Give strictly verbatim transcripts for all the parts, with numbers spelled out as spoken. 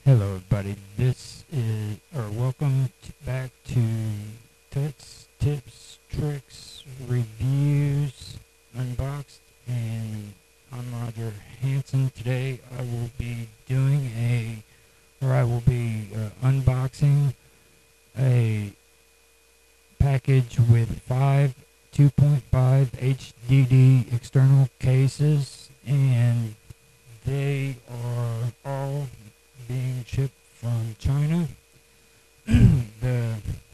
Hello, everybody. This is, or welcome to, back to Tuts, Tips, Tricks, Reviews, Unboxed, and I'm Roger Hanson. Today I will be doing a, or I will be uh, unboxing a package with five two point five H D D external cases, and they are all being shipped from China. the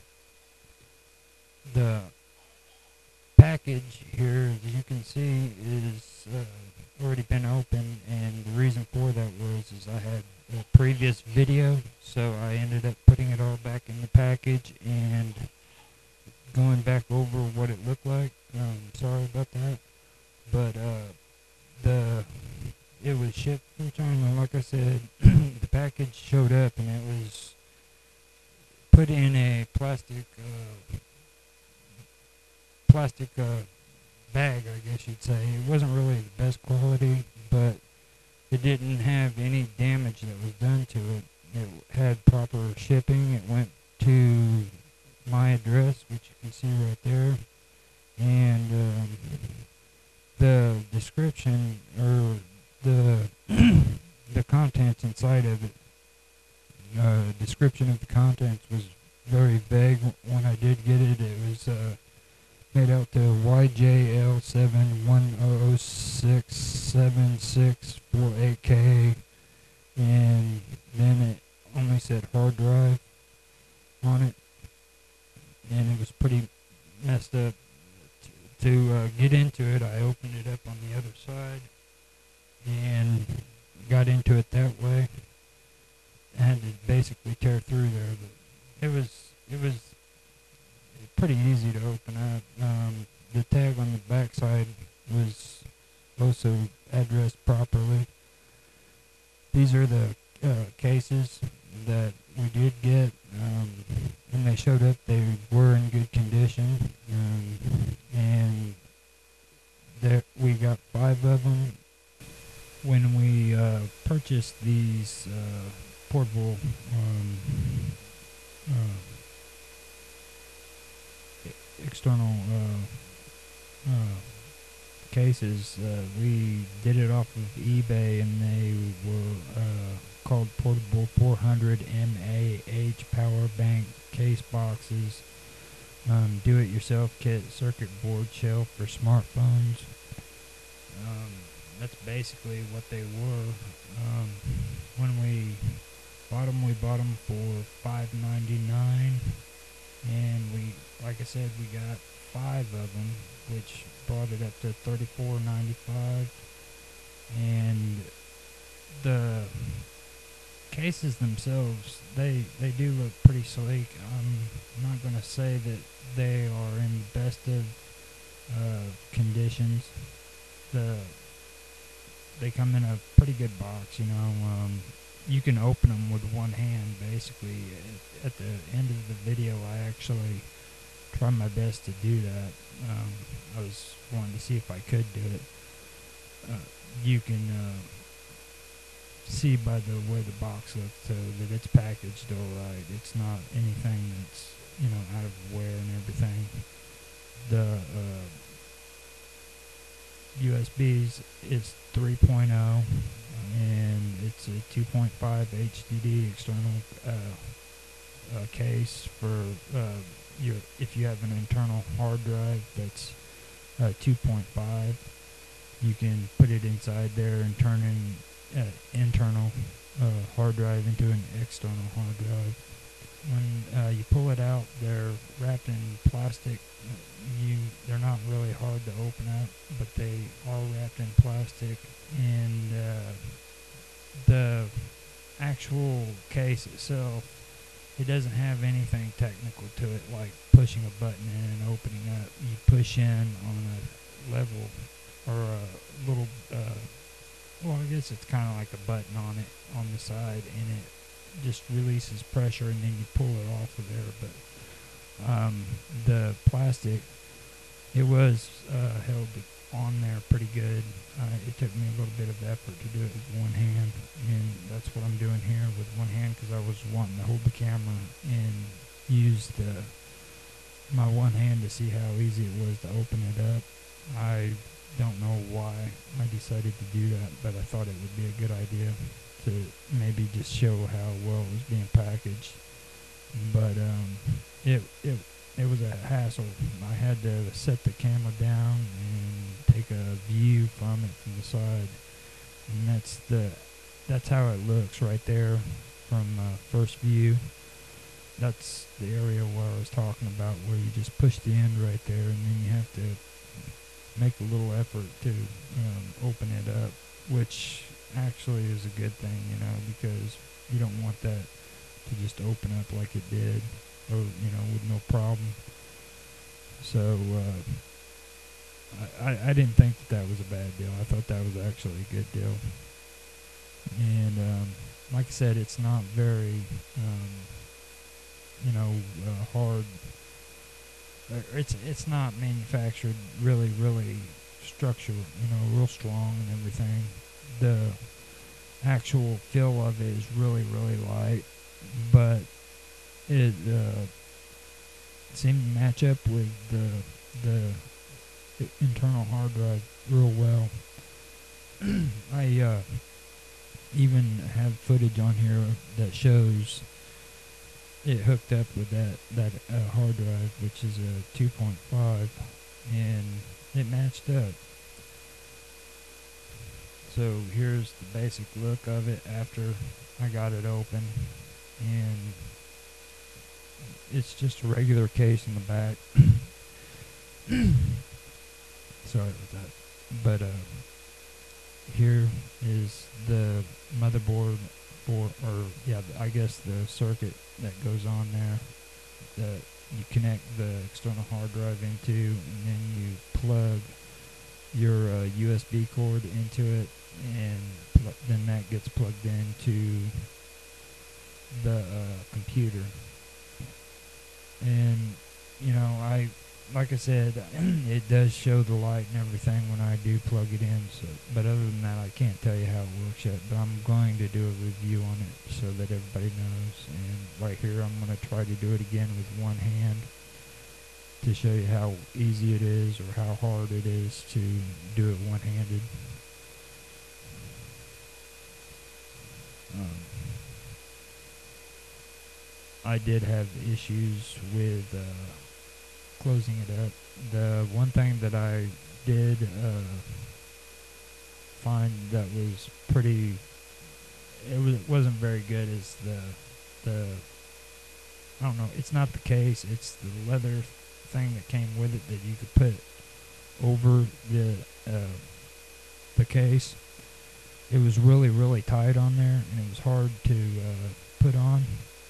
the package here, as you can see, is uh, already been opened, and the reason for that was is I had a previous video, so I ended up putting it all back in the package and going back over what it looked like. Um, sorry about that, but uh, the it was shipped from China. Like I said, the package showed up and it was put in a plastic uh, plastic uh, bag, I guess you'd say. It wasn't really the best quality, but it didn't have any damage that was done to it. It had proper shipping. It went to my address, which you can see right there, and um, the description or the the contents inside of it, uh, description of the contents was very vague. When I did get it, it was uh, made out to Y J L seven one zero zero six seven six four eight K, and then it only said hard drive on it, and it was pretty messed up. To uh, get into it, I opened it up on the other side and got into it that way. I had to basically tear through there, but it was it was pretty easy to open up. Um, the tag on the back side was also addressed properly. These are the uh, cases that we did get. Um, when they showed up, they were in good condition, um, and there we got five of them. When we uh, purchased these uh, portable um, uh, external uh, uh, cases, uh, we did it off of eBay, and they were uh, called Portable four hundred M A H Power Bank Case Boxes, um, Do-It-Yourself Kit Circuit Board Shelf for smartphones. Um, that's basically what they were. Um, when we bought them, we bought them for five ninety-nine, and we, like I said, we got five of them, which brought it up to thirty-four ninety-five. And the cases themselves, they they do look pretty sleek. I'm not going to say that they are in the best of uh, conditions. The they come in a pretty good box, you know. Um, you can open them with one hand, basically. At, at the end of the video, I actually tried my best to do that. Um, I was wanting to see if I could do it. Uh, you can uh, see by the way the box looks, so that it's packaged all right. It's not anything that's, you know, out of wear and everything. The uh, U S Bs is three point oh, and it's a two point five H D D external uh, uh, case for uh, your if you have an internal hard drive that's uh, two point five. You can put it inside there and turn an uh, internal uh, hard drive into an external hard drive. When uh, you pull it out, they're wrapped in plastic. You, they're not really hard to open up, but they are wrapped in plastic. And uh, the actual case itself, it doesn't have anything technical to it, like pushing a button in and opening up. You push in on a level or a little, uh, well, I guess it's kind of like a button on it on the side, and it just releases pressure, and then you pull it off of there. But um, the plastic, it was uh, held on there pretty good. Uh, it took me a little bit of effort to do it with one hand, and that's what I'm doing here with one hand because I was wanting to hold the camera and use the my one hand to see how easy it was to open it up. I don't know why I decided to do that, but I thought it would be a good idea to maybe just show how well it was being packaged. But um, it it it was a hassle. I had to set the camera down and take a view from it from the side, and that's the that's how it looks right there from uh, first view. That's the area where I was talking about, where you just push the end right there, and then you have to make a little effort to um, open it up, which actually is a good thing, you know, because you don't want that to just open up like it did, or, you know, with no problem. So, uh, I, I, I didn't think that that was a bad deal. I thought that was actually a good deal. And, um, like I said, it's not very, um, you know, uh, hard. It's it's not manufactured really, really structured, you know, real strong and everything. The actual feel of it is really, really light, but it uh, seemed to match up with the the internal hard drive real well. I uh, even have footage on here that shows it hooked up with that that uh, hard drive, which is a two point five, and it matched up. So here's the basic look of it after I got it open, and it's just a regular case in the back. Sorry about that. But uh, here is the motherboard for, or yeah, I guess the circuit that goes on there that you connect the external hard drive into, and then you plug your uh, U S B cord into it, and pl- then that gets plugged into the uh, computer. And you know, I like I said, it does show the light and everything when I do plug it in. So, but other than that, I can't tell you how it works yet. But I'm going to do a review on it so that everybody knows. And right here, I'm going to try to do it again with one hand to show you how easy it is, or how hard it is to do it one-handed. Um, I did have issues with uh, closing it up. The one thing that I did uh, find that was pretty, it, was, it wasn't very good is the, the, I don't know, it's not the case, it's the leather thing that came with it that you could put over the, uh, the case. It was really, really tight on there, and it was hard to uh, put on.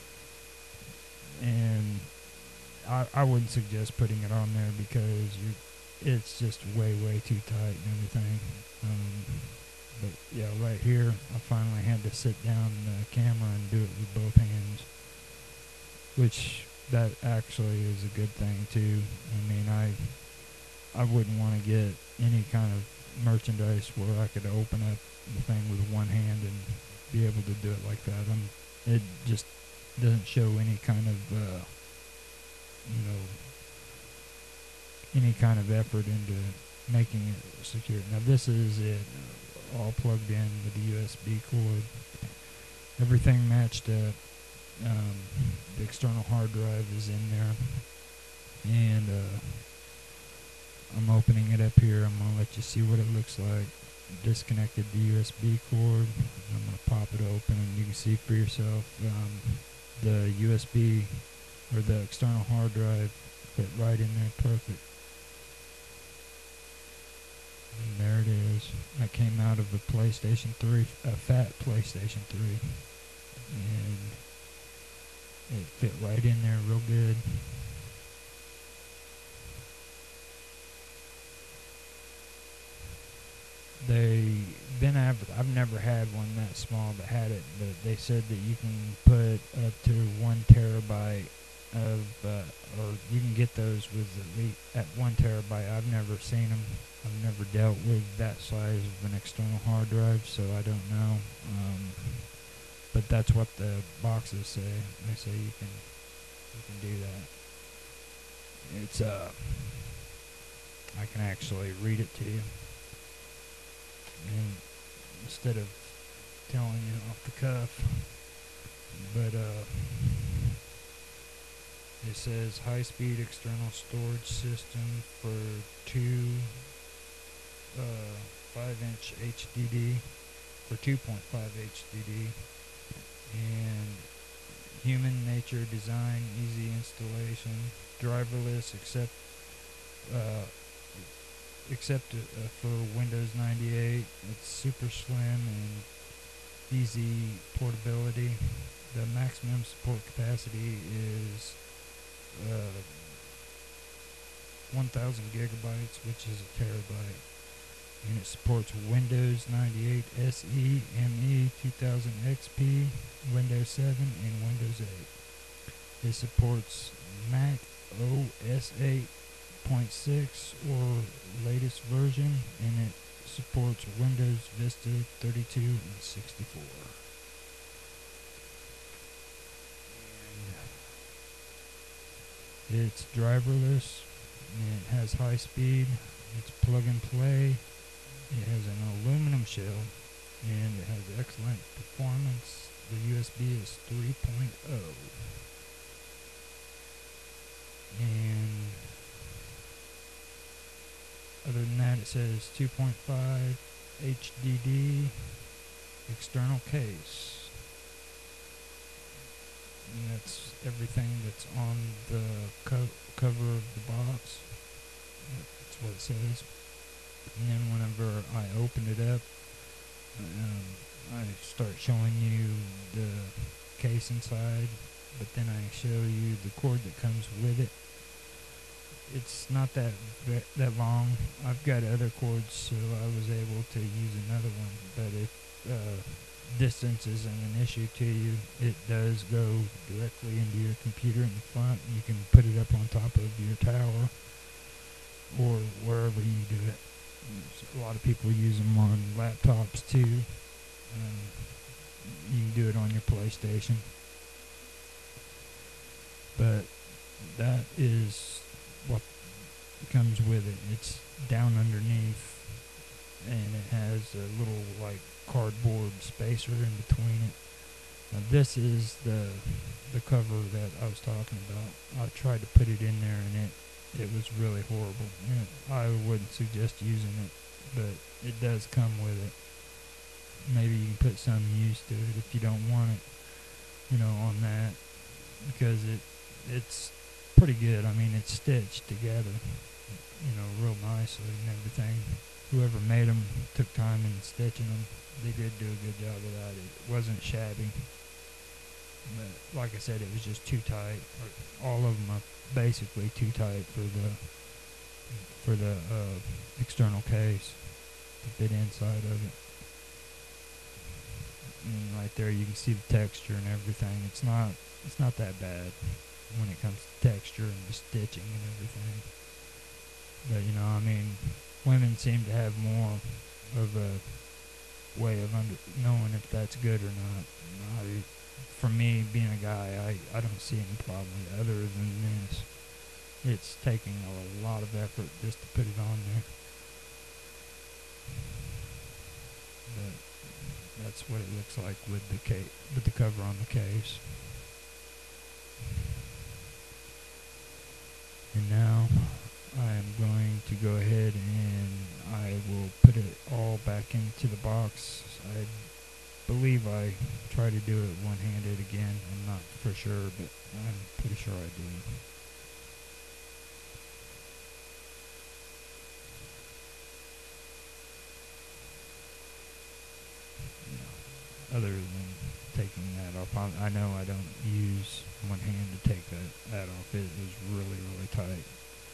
And I, I wouldn't suggest putting it on there because you, it's just way, way too tight and everything. Um, but yeah, right here, I finally had to sit down the camera and do it with both hands, which that actually is a good thing too. I mean, I I wouldn't want to get any kind of merchandise where I could open up the thing with one hand and be able to do it like that. Um, it just doesn't show any kind of, uh, you know, any kind of effort into making it secure. Now this is it, all plugged in with the U S B cord. Everything matched up. Um, the external hard drive is in there, and uh, I'm opening it up here. I'm gonna let you see what it looks like. Disconnected the U S B cord. I'm gonna pop it open, and you can see for yourself. Um, the U S B or the external hard drive fit right in there perfect. And there it is. That came out of the PlayStation three, a fat PlayStation three, and it fit right in there real good. They been adver- I've never had one that small that had it, but they said that you can put up to one terabyte of, uh, or you can get those with at least at one terabyte. I've never seen them. I've never dealt with that size of an external hard drive, so I don't know. Um, but that's what the boxes say. They say you can you can do that. It's uh, I can actually read it to you, and instead of telling you off the cuff, but uh. It says high-speed external storage system for two uh, five-inch H D D, for two point five H D D, and human nature design, easy installation, driverless, except uh, except uh, for Windows ninety-eight. It's super slim and easy portability. The maximum support capacity is Uh, one thousand gigabytes, which is a terabyte, and it supports Windows ninety-eight S E, M E, two thousand X P, Windows seven, and Windows eight. It supports Mac O S eight point six or latest version, and it supports Windows Vista thirty-two and sixty-four. It's driverless, and it has high speed, it's plug and play, it has an aluminum shell, and it has excellent performance. The U S B is three point oh. And other than that, it says two point five H D D, external case. And that's everything that's on the co- cover of the box. That's what it says. And then whenever I open it up, um, I start showing you the case inside, but then I show you the cord that comes with it. It's not that ve- that long. I've got other cords, so I was able to use another one. But if uh, distance isn't an issue to you, it does go directly into your computer in the front. You can put it up on top of your tower or wherever you do it. A lot of people use them on laptops too. Um, you can do it on your PlayStation. But that is what comes with it. It's down underneath, and it has a little like cardboard spacer in between it. Now this is the the cover that I was talking about. I tried to put it in there, and it it was really horrible. And I wouldn't suggest using it, but it does come with it. Maybe you can put some use to it if you don't want it, you know, on that, because it it's pretty good. I mean, it's stitched together, you know, real nicely and everything. Whoever made them took time in stitching them. They did do a good job of that. It wasn't shabby. But like I said, it was just too tight. All of them are basically too tight for the for the uh, external case to fit inside of it. And right there, you can see the texture and everything. It's not it's not that bad when it comes to texture and the stitching and everything. But you know, I mean, women seem to have more of a way of under knowing if that's good or not. I, for me, being a guy, I, I don't see any problem with it other than this. It's taking a lot of effort just to put it on there. But that's what it looks like with the case, with the cover on the case. And now I am going to go ahead and I will put it all back into the box. I believe I try to do it one-handed again. I'm not for sure, but I'm pretty sure I do. Other than taking that off, I, I know I don't use one hand to take that, that off. It was really, really tight.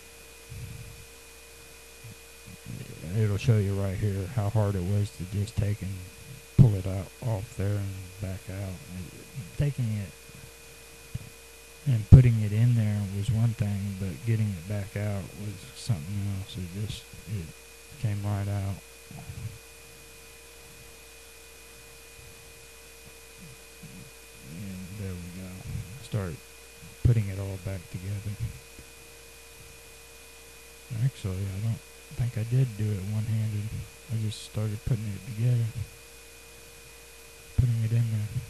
It'll show you right here how hard it was to just take and pull it out off there and back out. It, taking it and putting it in there was one thing, but getting it back out was something else. It just it came right out. And there we go. Start putting it all back together. Actually, I don't think I did do it one-handed. I just started putting it together, putting it in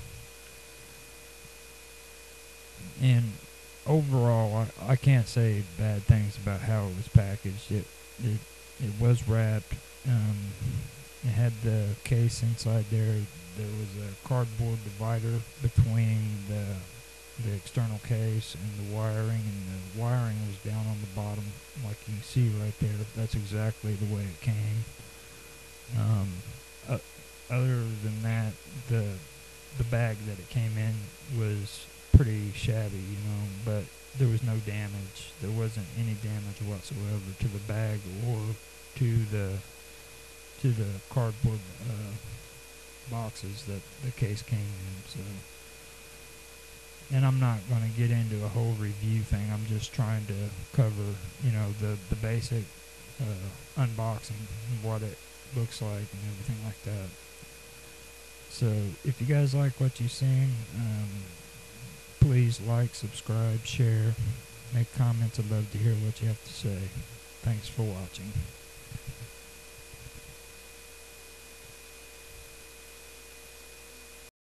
there. And overall, I, I can't say bad things about how it was packaged. It it, it was wrapped. Um, it had the case inside there. There was a cardboard divider between the the external case and the wiring, and the wiring was down on the bottom, like you can see right there. That's exactly the way it came. Um, uh, other than that, the the bag that it came in was pretty shabby, you know, but there was no damage. There wasn't any damage whatsoever to the bag or to the to the cardboard uh, boxes that the case came in. So. And I'm not going to get into a whole review thing. I'm just trying to cover, you know, the, the basic uh, unboxing and what it looks like and everything like that. So if you guys like what you've seen, um, please like, subscribe, share, make comments. I'd love to hear what you have to say. Thanks for watching.